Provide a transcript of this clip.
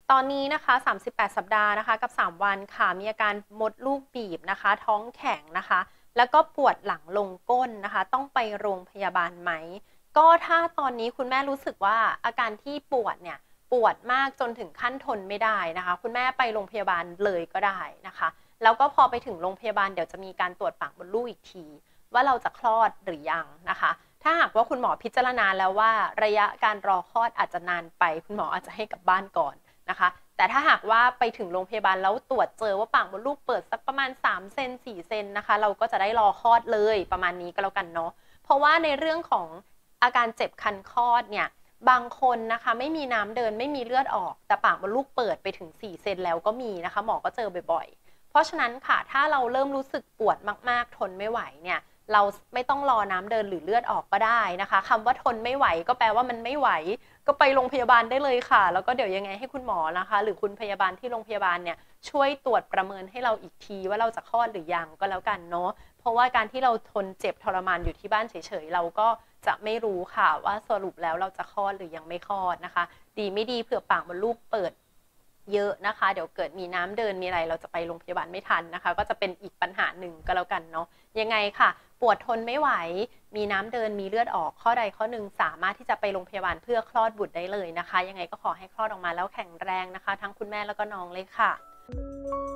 ตอนนี้นะคะ38สัปดาห์นะคะกับ3วันค่ะมีอาการมดลูกบีบนะคะท้องแข็งนะคะแล้วก็ปวดหลังลงก้นนะคะต้องไปโรงพยาบาลไหมก็ถ้าตอนนี้คุณแม่รู้สึกว่าอาการที่ปวดเนี่ยปวดมากจนถึงขั้นทนไม่ได้นะคะคุณแม่ไปโรงพยาบาลเลยก็ได้นะคะแล้วก็พอไปถึงโรงพยาบาลเดี๋ยวจะมีการตรวจปากมดลูกอีกทีว่าเราจะคลอดหรือยังนะคะถ้าหากว่าคุณหมอพิจารณาแล้วว่าระยะการรอคลอดอาจจะนานไปคุณหมออาจจะให้กลับบ้านก่อนนะคะแต่ถ้าหากว่าไปถึงโรงพยาบาลแล้วตรวจเจอว่าปากมดลูกเปิดสักประมาณ3เซน4เซนนะคะเราก็จะได้รอคลอดเลยประมาณนี้ก็แล้วกันเนาะเพราะว่าในเรื่องของอาการเจ็บคันคลอดเนี่ยบางคนนะคะไม่มีน้ำเดินไม่มีเลือดออกแต่ปากมดลูกเปิดไปถึง4เซนแล้วก็มีนะคะหมอก็เจอบ่อยๆเพราะฉะนั้นค่ะถ้าเราเริ่มรู้สึกปวดมากๆทนไม่ไหวเนี่ยเราไม่ต้องรอน้ำเดินหรือเลือดออกก็ได้นะคะคำว่าทนไม่ไหวก็แปลว่ามันไม่ไหวก็ไปโรงพยาบาลได้เลยค่ะแล้วก็เดี๋ยวยังไงให้คุณหมอนะคะหรือคุณพยาบาลที่โรงพยาบาลเนี่ยช่วยตรวจประเมินให้เราอีกทีว่าเราจะคลอดหรือยังก็แล้วกันเนาะเพราะว่าการที่เราทนเจ็บทรมานอยู่ที่บ้านเฉยๆเราก็จะไม่รู้ค่ะว่าสรุปแล้วเราจะคลอดหรือยังไม่คลอดนะคะดีไม่ดีเผื่อปากมดลูกเปิดเยอะนะคะเดี๋ยวเกิดมีน้ำเดินมีอะไรเราจะไปโรงพยาบาลไม่ทันนะคะก็จะเป็นอีกปัญหาหนึ่งก็แล้วกันเนาะยังไงค่ะปวดทนไม่ไหวมีน้ำเดินมีเลือดออกข้อใดข้อหนึ่งสามารถที่จะไปโรงพยาบาลเพื่อคลอดบุตรได้เลยนะคะยังไงก็ขอให้คลอดออกมาแล้วแข็งแรงนะคะทั้งคุณแม่แล้วก็น้องเลยค่ะ